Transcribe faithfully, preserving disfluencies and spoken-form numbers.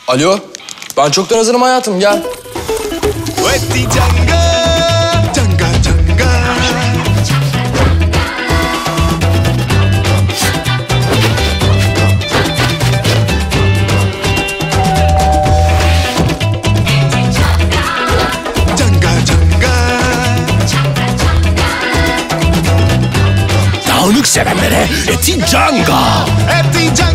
Alo, ben çoktan hazırım hayatım, gel. Eti canga, canga canga. Canga canga. Dağınık sevenlere Eti Canga. Eti canga.